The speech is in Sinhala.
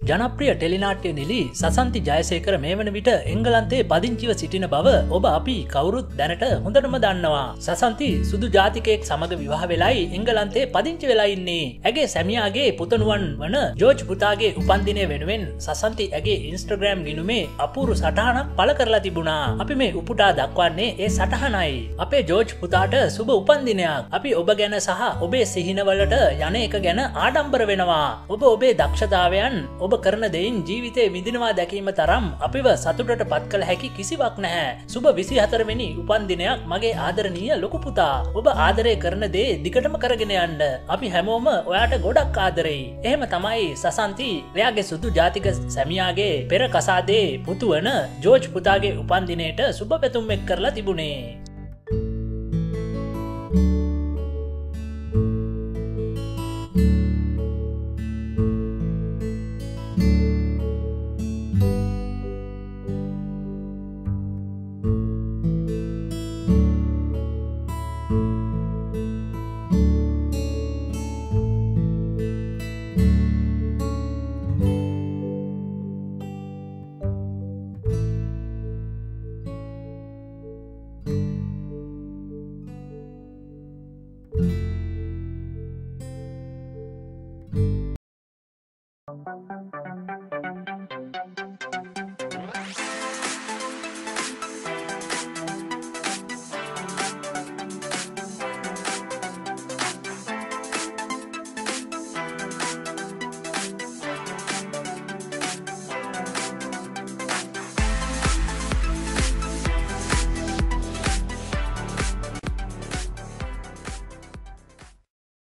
ජනප්‍රිය ටෙලිනාට්‍ය නිලි සසන්ති ජයසේකර මේ වන විට එංගලන්තයේ පදිංචිව සිටින බව ඔබ අපි කවුරුත් දැනට හොඳටම දන්නවා. සසන්ති සුදු ජාතිකයෙක් සමග විවාහ වෙලයි එංගලන්තයේ පදිංචි වෙලා ඉන්නේ. ඇගේ සැමියාගේ පුතණුවන් වන ජෝර්ජ් පුතාගේ උපන්දිනය වෙනුවෙන් සසන්ති ඇගේ ඉන්ස්ටාග්‍රෑම් ගිණුමේ අපූරු සටහනක් පළ කරලා තිබුණා. අපි මේ උපුටා දක්වන්නේ ඒ සටහනයි. අපේ ජෝර්ජ් පුතාට සුබ උපන්දිනයක්. අපි ඔබ ගැන සහ ඔබේ සිහිනවලට යන එක ගැන ආඩම්බර වෙනවා. ඔබ ඔබේ දක්ෂතාවයන් ඔබ කරන දෙයින් ජීවිතේ විඳිනවා දැකීම තරම් අපිව සතුටට පත් කළ හැකි කිසිවක් නැහැ. සුබ 24 වෙනි උපන්දිනයක් මගේ ආදරණීය ලොකු පුතා. ඔබ ආදරය කරන දේ දිගටම කරගෙන යන්න. අපි හැමෝම ඔයාට ගොඩක් ආදරෙයි. එහෙම තමයි සසන්ති එයාගේ සුදු ජාතික සැමියාගේ පෙර කසාදේ පුතු වන ජෝර්ජ් පුතාගේ උපන්දිනයට සුබ පැතුම් එක් කරලා තිබුණේ.